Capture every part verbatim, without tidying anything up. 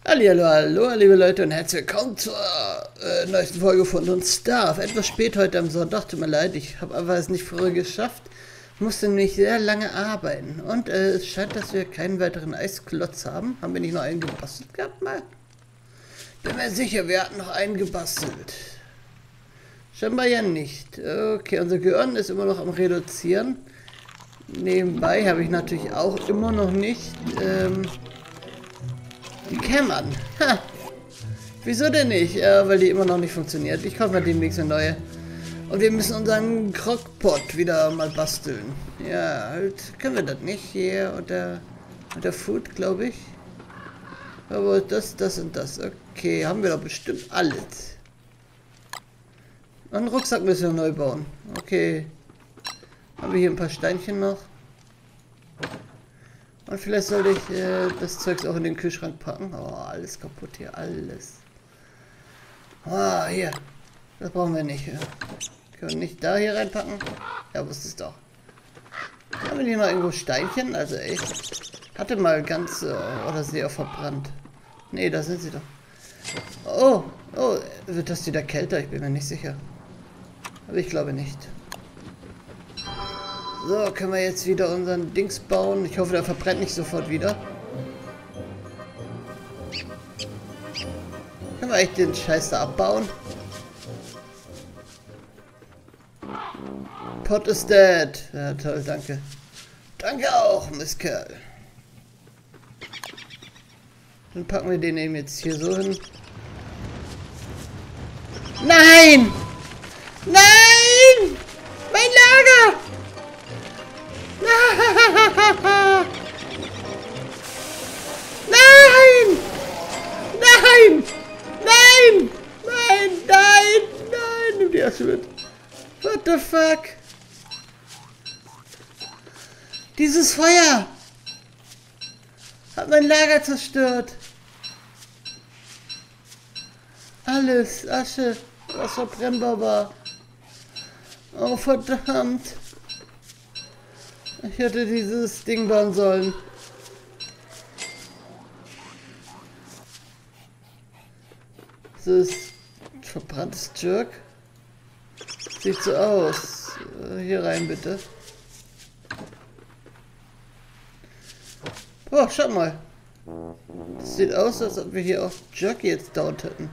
Hallihallo, hallo, liebe Leute und herzlich willkommen zur äh, neuesten Folge von uns Starf. Etwas spät heute am Sonntag, tut mir leid, ich habe einfach es nicht früher geschafft. Musste nämlich sehr lange arbeiten und äh, es scheint, dass wir keinen weiteren Eisklotz haben. Haben wir nicht noch einen gebastelt gehabt mal? Bin mir sicher, wir hatten noch einen gebastelt. Scheinbar ja nicht. Okay, unser Gehirn ist immer noch am Reduzieren. Nebenbei habe ich natürlich auch immer noch nicht ähm, die Cam an. Ha! Wieso denn nicht? Ja, weil die immer noch nicht funktioniert. Ich kaufe mal demnächst eine neue. Und wir müssen unseren Crockpot wieder mal basteln. Ja, halt können wir das nicht. Hier unter, unter Food, glaube ich. Aber das, das und das. Okay, haben wir doch bestimmt alles. Einen Rucksack müssen wir neu bauen. Okay. Haben wir hier ein paar Steinchen noch. Und vielleicht sollte ich äh, das Zeugs auch in den Kühlschrank packen. Oh, alles kaputt hier, alles. Ah, oh, hier. Das brauchen wir nicht. Ja. Können wir nicht da hier reinpacken? Ja, wusste es doch. Haben wir hier noch irgendwo Steinchen? Also echt. Hatte mal ganz... Äh, oder sehr verbrannt. Nee, da sind sie doch. Oh, oh, wird das wieder kälter? Ich bin mir nicht sicher. Aber ich glaube nicht. So, können wir jetzt wieder unseren Dings bauen. Ich hoffe, der verbrennt nicht sofort wieder. Können wir echt den Scheiß da abbauen? Pot is dead. Ja, toll, danke. Danke auch, Mistkerl. Dann packen wir den eben jetzt hier so hin. Nein! Nein! Mein Lager! Nein! Nein! Nein! Nein! Nein! Nein! Nein! Nimm die erste mit. What the fuck? Dieses Feuer hat mein Lager zerstört. Alles, Asche, was verbrennbar war. Oh verdammt. Ich hätte dieses Ding bauen sollen. Das ist verbranntes Jerk. Sieht so aus. Hier rein bitte. Oh, schau mal. Das sieht aus, als ob wir hier auch Jerk jetzt down hätten.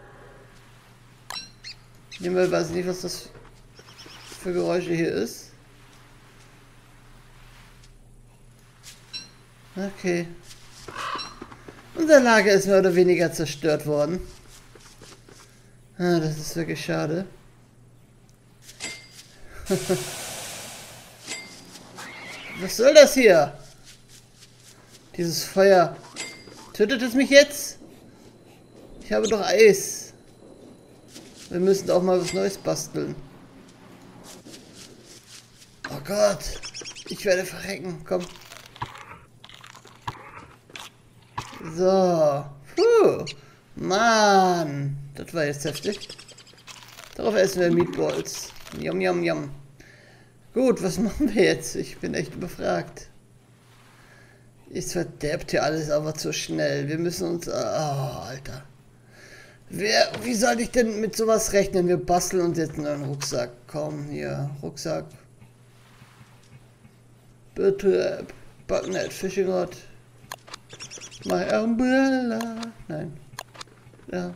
Ich weiß nicht, was das für Geräusche hier ist. Okay. Unser Lager ist mehr oder weniger zerstört worden. Ah, das ist wirklich schade. Was soll das hier? Dieses Feuer. Tötet es mich jetzt? Ich habe doch Eis. Wir müssen auch mal was Neues basteln. Oh Gott. Ich werde verrecken. Komm. So. Puh. Mann. Das war jetzt heftig. Darauf essen wir Meatballs. Yum, yum, yum. Gut, was machen wir jetzt? Ich bin echt überfragt. Es verderbt hier alles aber zu schnell. Wir müssen uns... Oh, Alter. Wer, wie soll ich denn mit sowas rechnen? Wir basteln uns jetzt einen Rucksack. Komm, hier. Rucksack. Bitte. Bugnet, Fishing Rod. My Umbrella. Nein. Ja.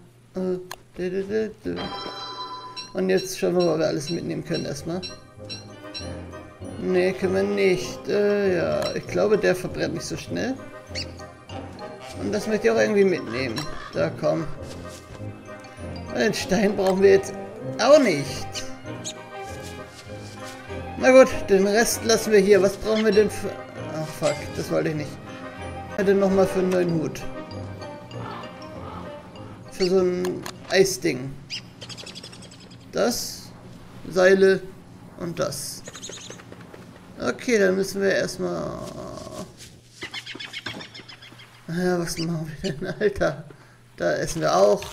Und jetzt schauen wir mal, ob wir alles mitnehmen können erstmal. Ne, können wir nicht. Äh, ja, ich glaube, der verbrennt nicht so schnell. Und das möchte ich auch irgendwie mitnehmen. Da, komm. Und den Stein brauchen wir jetzt auch nicht. Na gut, den Rest lassen wir hier. Was brauchen wir denn für... Ach, fuck, das wollte ich nicht. Was denn nochmal für einen neuen Hut? Für so ein Eisding. Das, Seile und das. Okay, dann müssen wir erstmal... Ja, was machen wir denn, Alter? Da essen wir auch.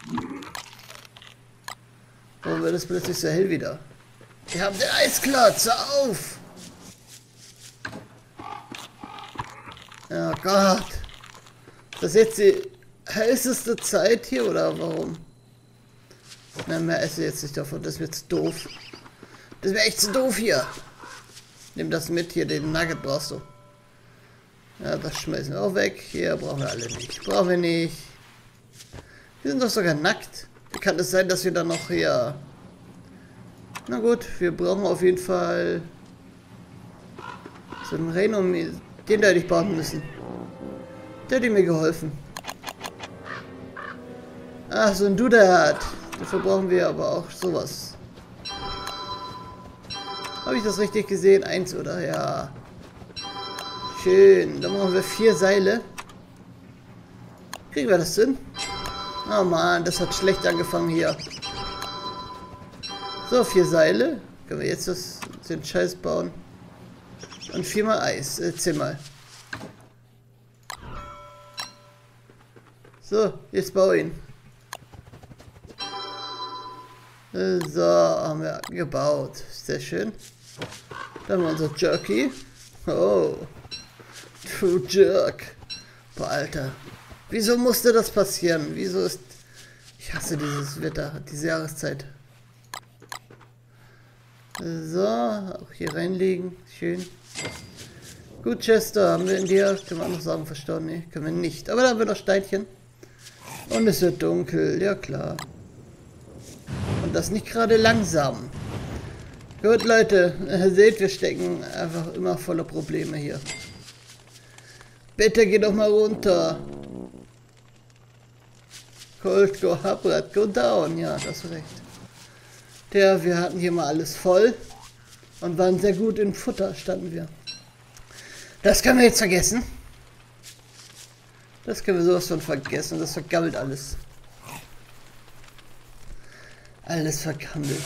Warum wird es plötzlich so hell wieder? Wir haben den Eisklotz, hör auf! Oh Gott. Das ist jetzt die heißeste Zeit hier oder warum? Na, mehr esse jetzt nicht davon, das wird zu doof. Das wäre echt zu doof hier. Nimm das mit, hier den Nugget brauchst du. Ja, das schmeißen wir auch weg. Hier brauchen wir alle nicht. Brauchen wir nicht. Wir sind doch sogar nackt. Wie kann es sein, dass wir dann noch hier... Na gut, wir brauchen auf jeden Fall so einen Renom, den da hätte ich bauen müssen. Der hat mir geholfen. Ach, so ein Dude hat. Dafür brauchen wir aber auch sowas. Habe ich das richtig gesehen? Eins, oder? Ja. Schön. Dann brauchen wir vier Seile. Kriegen wir das hin? Oh Mann, das hat schlecht angefangen hier. So, vier Seile. Können wir jetzt das, den Scheiß bauen. Und viermal Eis. Äh, zehnmal. So, jetzt baue ihn. So, haben wir gebaut. Sehr schön. Dann haben wir unser Jerky. Oh. Du Jerk. Boah, Alter. Wieso musste das passieren? Wieso ist... Ich hasse dieses Wetter, diese Jahreszeit. So, auch hier reinlegen. Schön. Gut, Chester, haben wir in dir... Können wir auch noch sagen, verstorben? Nee, können wir nicht. Aber da haben wir noch Steinchen. Und es wird dunkel, ja klar. Und das nicht gerade langsam. Gut, Leute, äh, seht, wir stecken einfach immer voller Probleme hier. Bitte geh doch mal runter. Cold go up, red go down. Ja, das ist recht. Der, wir hatten hier mal alles voll und waren sehr gut in Futter, standen wir. Das können wir jetzt vergessen. Das können wir sowas von vergessen. Das vergammelt alles. Alles vergammelt.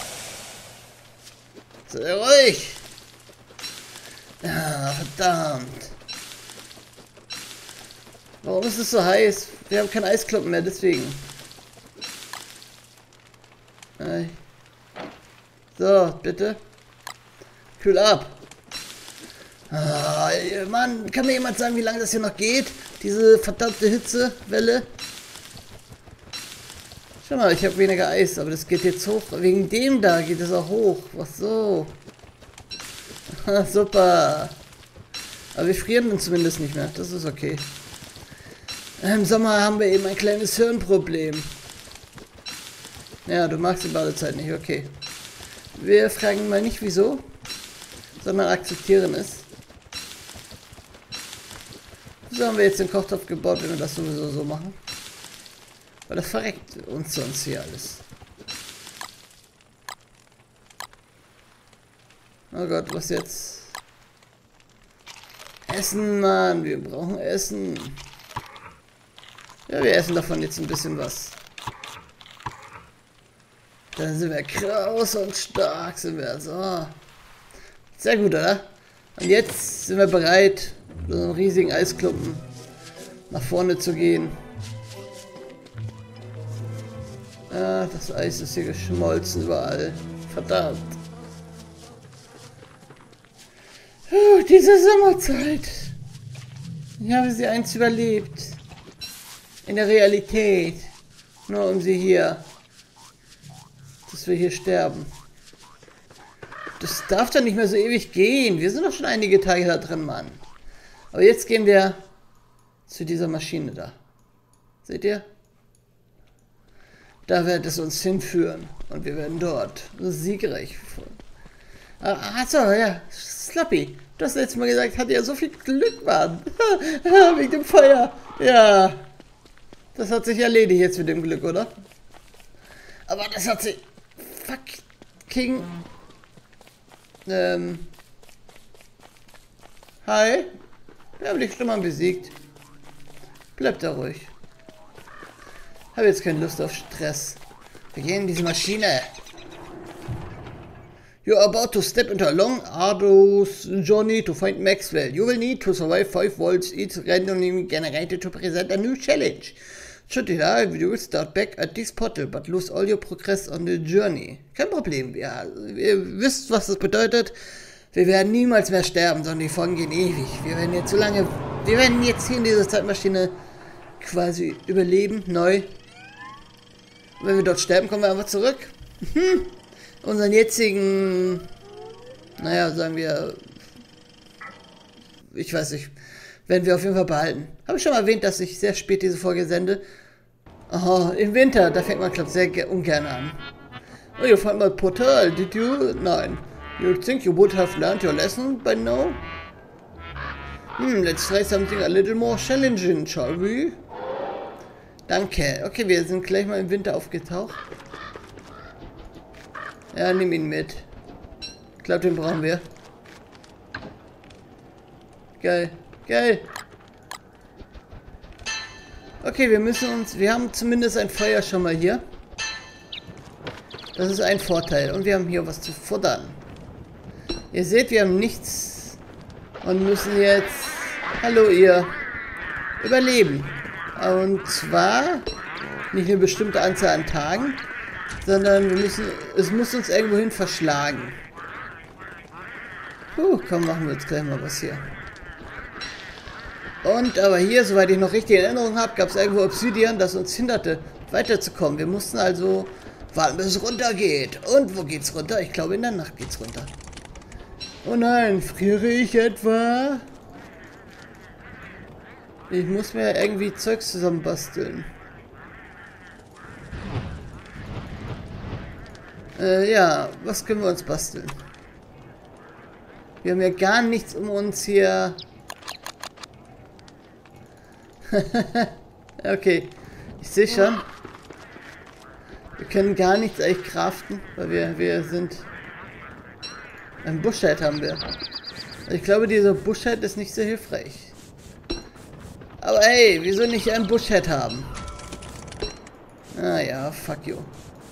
Sei ruhig! Ah, verdammt. Warum ist es so heiß? Wir haben keinen Eisklumpen mehr, deswegen. So, bitte. Kühl ab. Ah, Mann, kann mir jemand sagen, wie lange das hier noch geht? Diese verdammte Hitzewelle. Schau mal, ich habe weniger Eis, aber das geht jetzt hoch. Wegen dem da geht es auch hoch. Was so? Super. Aber wir frieren dann zumindest nicht mehr. Das ist okay. Im Sommer haben wir eben ein kleines Hirnproblem. Ja, du magst die Badezeit nicht. Okay. Wir fragen mal nicht wieso, sondern akzeptieren es. So haben wir jetzt den Kochtopf gebaut, wenn wir das sowieso so machen. Weil das verreckt uns sonst hier alles. Oh Gott, was jetzt? Essen, Mann, wir brauchen Essen. Ja, wir essen davon jetzt ein bisschen was. Dann sind wir kraus und stark, sind wir so. Sehr gut, oder? Und jetzt sind wir bereit, mit so einem riesigen Eisklumpen nach vorne zu gehen. Ah, das Eis ist hier geschmolzen überall. Verdammt. Puh, diese Sommerzeit. Ich habe sie einst überlebt. In der Realität. Nur um sie hier. Dass wir hier sterben. Das darf doch nicht mehr so ewig gehen. Wir sind doch schon einige Tage da drin, Mann. Aber jetzt gehen wir zu dieser Maschine da. Seht ihr? Da wird es uns hinführen. Und wir werden dort siegreich. Achso, ja. Sloppy. Du hast letztes Mal gesagt, hatte ja so viel Glück, Mann. Wegen dem Feuer. Ja. Das hat sich erledigt jetzt mit dem Glück, oder? Aber das hat sich... Fucking... Ähm... Hi. Wir haben die Stimmung besiegt. Bleibt da ruhig. Habe jetzt keine Lust auf Stress. Wir gehen in diese Maschine. You are about to step into a long, arduous journey to find Maxwell. You will need to survive five volts, each randomly generated to present a new challenge. Should you die, you will start back at this portal, but lose all your progress on the journey. Kein Problem, ja, ihr wisst, was das bedeutet. Wir werden niemals mehr sterben, sondern die Folgen gehen ewig. Wir werden jetzt so lange, wir werden jetzt hier in dieser Zeitmaschine quasi überleben, neu. Und wenn wir dort sterben, kommen wir einfach zurück. Hm. Unseren jetzigen, naja, sagen wir, ich weiß nicht, werden wir auf jeden Fall behalten. Habe ich schon mal erwähnt, dass ich sehr spät diese Folge sende. Oh, im Winter, da fängt man, glaube ich, sehr ungern an. Oh, you found my portal, did you? Nein. You think you would have learned your lesson by now? Hmm, let's try something a little more challenging, shall we? Danke. Okay, wir sind gleich mal im Winter aufgetaucht. Ja, nimm ihn mit. Ich glaube, den brauchen wir. Geil. Geil. Okay, wir müssen uns... Wir haben zumindest ein Feuer schon mal hier. Das ist ein Vorteil. Und wir haben hier was zu futtern. Ihr seht, wir haben nichts. Und müssen jetzt... Hallo, ihr. Überleben. Und zwar... Nicht eine bestimmte Anzahl an Tagen... Sondern wir müssen... Es muss uns irgendwohin verschlagen. Puh, komm, machen wir jetzt gleich mal was hier. Und aber hier, soweit ich noch richtig in Erinnerung habe, gab es irgendwo Obsidian, das uns hinderte, weiterzukommen. Wir mussten also warten, bis es runtergeht. Und wo geht's runter? Ich glaube, in der Nacht geht's runter. Oh nein, friere ich etwa? Ich muss mir irgendwie Zeugs zusammenbasteln. Äh, ja, was können wir uns basteln? Wir haben ja gar nichts, um uns hier... Okay, ich sehe schon. Wir können gar nichts eigentlich craften, weil wir, wir sind... Ein Bushhead haben wir. Ich glaube, dieser Bushhead ist nicht sehr hilfreich. Aber hey, wieso nicht ein Bushhead haben? Ah ja, fuck you.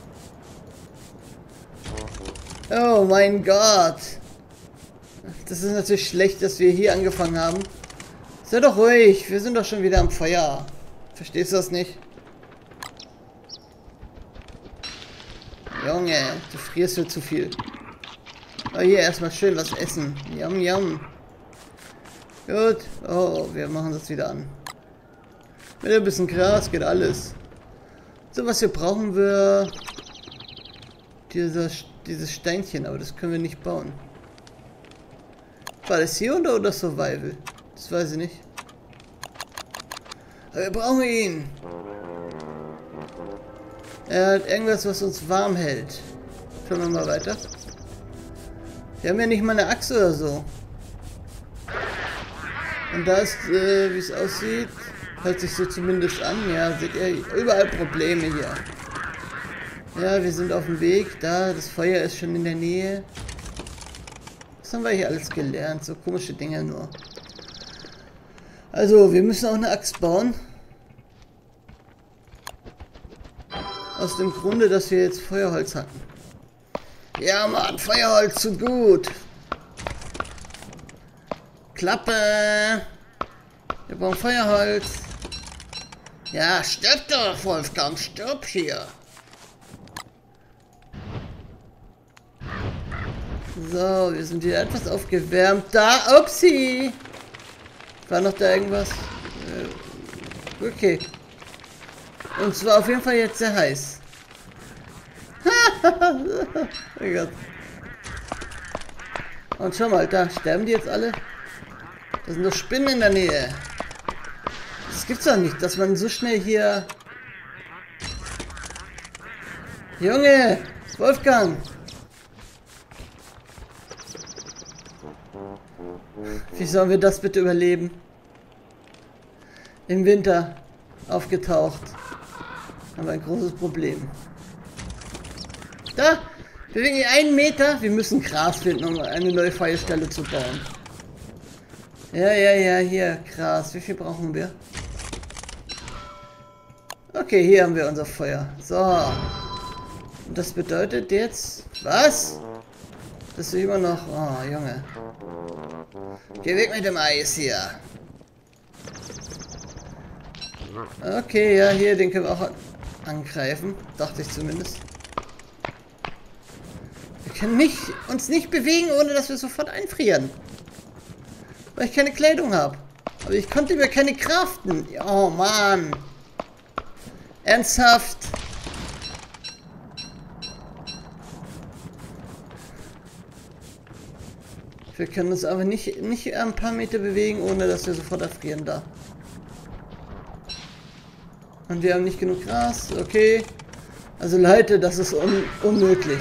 Oh mein Gott. Das ist natürlich schlecht, dass wir hier angefangen haben. Sei doch ruhig, wir sind doch schon wieder am Feuer. Verstehst du das nicht? Junge, du frierst mir zu viel. Oh, hier erstmal schön was essen. Yum, yum. Gut. Oh, wir machen das wieder an. Mit ein bisschen Gras geht alles. So, was wir brauchen wir... Dieser, dieses Steinchen, aber das können wir nicht bauen. War das hier oder, oder Survival? Das weiß ich nicht. Aber wir brauchen ihn. Er hat irgendwas, was uns warm hält. Schauen wir mal weiter. Wir haben ja nicht mal eine Axt oder so. Und da ist, äh, wie es aussieht, hört sich so zumindest an. Ja, seht ihr, überall Probleme hier. Ja, wir sind auf dem Weg. Da, das Feuer ist schon in der Nähe. Was haben wir hier alles gelernt? So komische Dinge nur. Also, wir müssen auch eine Axt bauen. Aus dem Grunde, dass wir jetzt Feuerholz hatten. Ja, Mann, Feuerholz tut gut. Klappe. Wir brauchen Feuerholz. Ja, stirb doch, Wolfgang, stirb hier. So, wir sind hier etwas aufgewärmt. Da, upsie. War noch da irgendwas? Äh, okay. Und zwar auf jeden Fall jetzt sehr heiß. Oh Gott. Und schau mal, da sterben die jetzt alle. Da sind doch Spinnen in der Nähe. Das gibt's doch nicht, dass man so schnell hier... Junge! Wolfgang! Wie sollen wir das bitte überleben? Im Winter aufgetaucht. Haben wir ein großes Problem. Da! Wir bewegen hier einen Meter. Wir müssen Gras finden, um eine neue Feuerstelle zu bauen. Ja, ja, ja, hier, Gras. Wie viel brauchen wir? Okay, hier haben wir unser Feuer. So. Und das bedeutet jetzt... Was? Das ist immer noch... Oh, Junge. Geh weg mit dem Eis hier. Okay, ja, hier, den können wir auch angreifen. Dachte ich zumindest. Wir können nicht, uns nicht bewegen, ohne dass wir sofort einfrieren. Weil ich keine Kleidung habe. Aber ich konnte mir keine craften. Oh Mann. Ernsthaft? Wir können uns aber nicht, nicht ein paar Meter bewegen, ohne dass wir sofort erfrieren da. Und wir haben nicht genug Gras. Okay. Also Leute, das ist un unmöglich.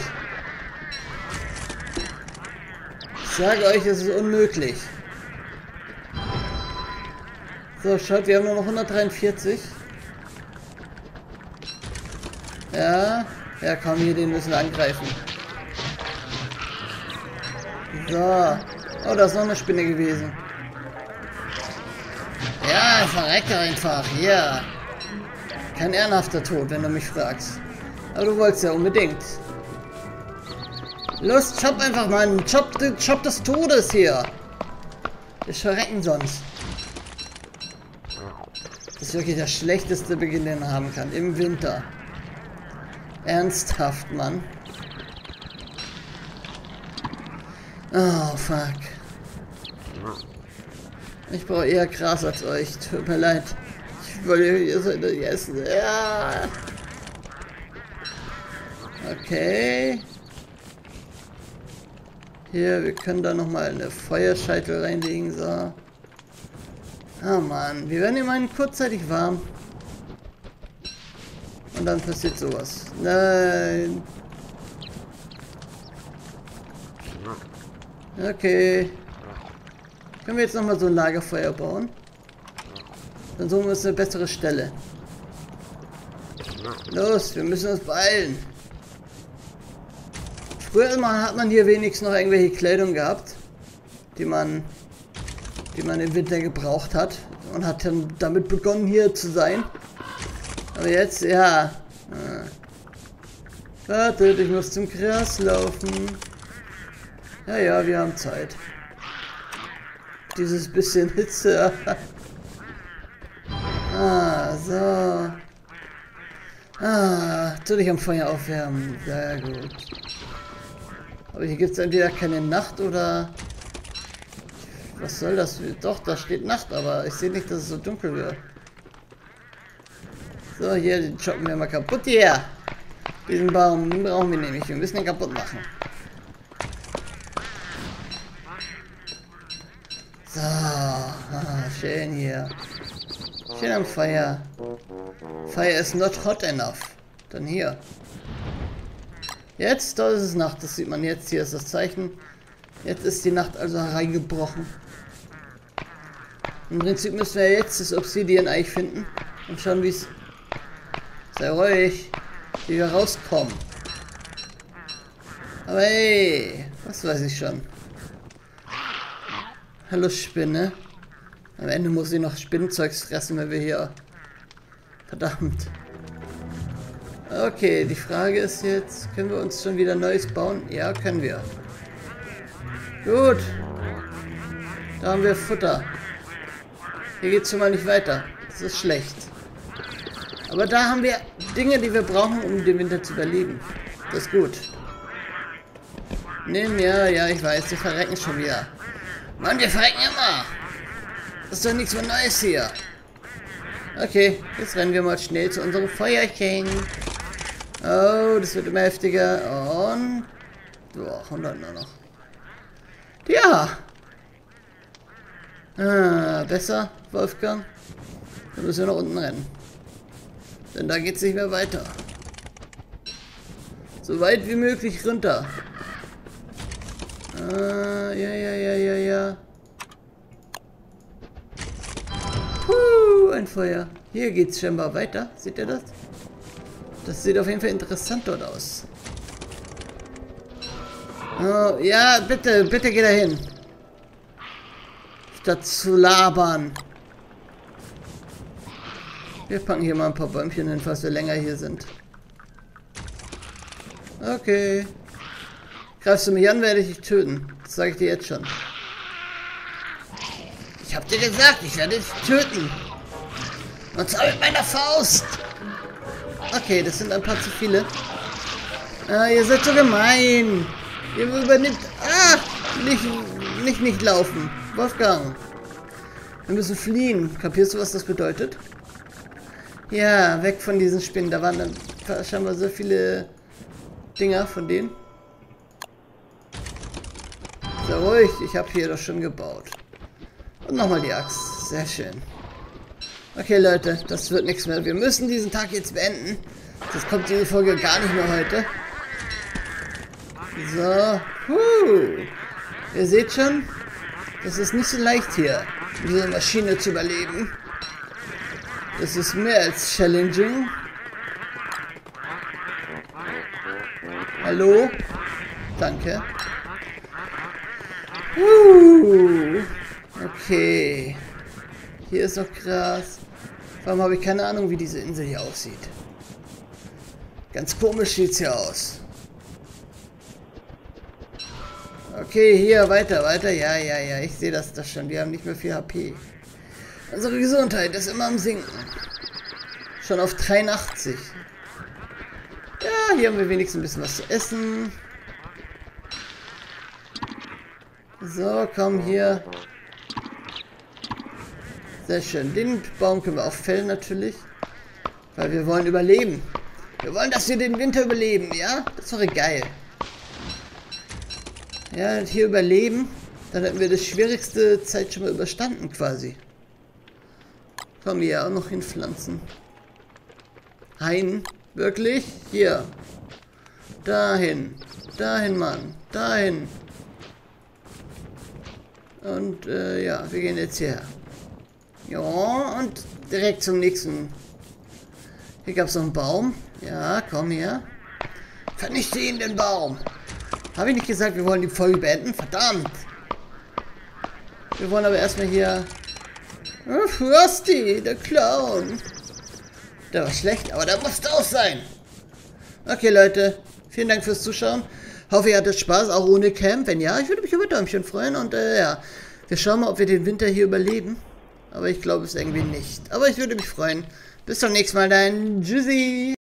Ich sage euch, es ist unmöglich. So, schaut, wir haben nur noch hundertdreiundvierzig. Ja. Ja, komm, hier, den müssen wir angreifen. So. Oh, da ist noch eine Spinne gewesen. Ja, verrecke einfach. Hier. Kein ehrenhafter Tod, wenn du mich fragst. Aber du wolltest ja unbedingt. Los, chop einfach, Mann. Chop, chop des Todes hier. Wir verrecken sonst. Das ist wirklich der schlechteste Beginn, den man haben kann. Im Winter. Ernsthaft, Mann. Oh, fuck. Ich brauche eher Gras als euch. Tut mir leid. Ich wollte, ihr sollt das essen. Ja. Okay. Hier, wir können da nochmal eine Feuerscheitel reinlegen. So. Oh Mann. Wir werden immerhin kurzzeitig warm. Und dann passiert sowas. Nein. Okay. Können wir jetzt nochmal so ein Lagerfeuer bauen? Dann suchen wir uns eine bessere Stelle. Los, wir müssen uns beeilen. Früher immer hat man hier wenigstens noch irgendwelche Kleidung gehabt, die man, die man im Winter gebraucht hat und hat dann damit begonnen hier zu sein. Aber jetzt, ja. Wartet, ich muss zum Gras laufen. Ja, ja, wir haben Zeit. Dieses bisschen Hitze. Ah, so. Ah, tu dich am Feuer aufwärmen. Sehr gut. Aber hier gibt es entweder keine Nacht oder... Was soll das? Doch, da steht Nacht, aber ich sehe nicht, dass es so dunkel wird. So, hier, den choppen wir mal kaputt hier. Diesen Baum, den brauchen wir nämlich. Wir müssen ihn kaputt machen. So, ah, schön hier. Schön am Feuer. Fire is not hot enough. Dann hier. Jetzt, da ist es Nacht. Das sieht man jetzt. Hier ist das Zeichen. Jetzt ist die Nacht also hereingebrochen. Im Prinzip müssen wir jetzt das Obsidian-Eich finden. Und schauen, wie es... Sei ruhig. Wie wir rauskommen. Aber hey, was weiß ich schon. Hallo Spinne. Am Ende muss ich noch Spinnenzeugs fressen, wenn wir hier... Verdammt. Okay, die Frage ist jetzt, können wir uns schon wieder Neues bauen? Ja, können wir. Gut. Da haben wir Futter. Hier geht es schon mal nicht weiter. Das ist schlecht. Aber da haben wir Dinge, die wir brauchen, um den Winter zu überleben. Das ist gut. Nimm, ja, ja, ich weiß, wir verrecken schon wieder. Mann, wir verrecken immer. Das ist doch nichts mehr Neues hier. Okay, jetzt rennen wir mal schnell zu unserem Feuerchen. Oh, das wird immer heftiger. Und... Boah, hundert nur noch. Ja. Ah, besser, Wolfgang. Dann müssen wir nach unten rennen. Denn da geht es nicht mehr weiter. So weit wie möglich runter. Ah, ja, ja, ja, ja, ja. Puh, ein Feuer. Hier geht es scheinbar weiter. Seht ihr das? Das sieht auf jeden Fall interessant dort aus. Oh, ja, bitte, bitte geh da hin. Statt zu labern. Wir packen hier mal ein paar Bäumchen hin, falls wir länger hier sind. Okay. Greifst du mich an, werde ich dich töten. Das sage ich dir jetzt schon. Ich hab dir gesagt, ich werde dich töten. Und zwar mit meiner Faust. Okay, das sind ein paar zu viele. Ah, ihr seid so gemein. Ihr übernimmt... Ah! Nicht, nicht, nicht laufen. Wolfgang. Wir müssen fliehen. Kapierst du, was das bedeutet? Ja, weg von diesen Spinnen. Da waren dann scheinbar so viele Dinger von denen. Sehr ruhig. Ich habe hier doch schon gebaut. Und nochmal die Axt. Sehr schön. Okay, Leute. Das wird nichts mehr. Wir müssen diesen Tag jetzt beenden. Das kommt diese Folge gar nicht mehr heute. So. Huh. Ihr seht schon, das ist nicht so leicht hier, diese Maschine zu überleben. Das ist mehr als challenging. Hallo? Danke. Uh, okay. Hier ist noch Gras. Vor allem habe ich keine Ahnung, wie diese Insel hier aussieht. Ganz komisch sieht es hier aus. Okay, hier, weiter, weiter. Ja, ja, ja, ich sehe das, das schon. Wir haben nicht mehr viel H P. Unsere Gesundheit ist immer am Sinken. Schon auf dreiundachtzig. Ja, hier haben wir wenigstens ein bisschen was zu essen. So, komm hier. Sehr schön. Den Baum können wir auch fällen natürlich. Weil wir wollen überleben. Wir wollen, dass wir den Winter überleben, ja? Das wäre geil. Ja, hier überleben. Dann hätten wir das schwierigste Zeit schon mal überstanden quasi. Komm hier auch noch hinpflanzen. Hein? Wirklich? Hier. Dahin. Dahin, Mann. Dahin. Und äh, ja, wir gehen jetzt hierher. Ja, und direkt zum nächsten. Hier gab es noch einen Baum. Ja, komm her. Vernichte ihn, den Baum. Habe ich nicht gesagt, wir wollen die Folge beenden? Verdammt. Wir wollen aber erstmal hier... Oh, Frosty, der Clown. Der war schlecht, aber der musste auch sein. Okay, Leute. Vielen Dank fürs Zuschauen. Hoffe, ihr hattet Spaß, auch ohne Camp. Wenn ja, ich würde mich über Däumchen freuen. Und äh, ja, wir schauen mal, ob wir den Winter hier überleben. Aber ich glaube es irgendwie nicht. Aber ich würde mich freuen. Bis zum nächsten Mal, dein Tschüssi.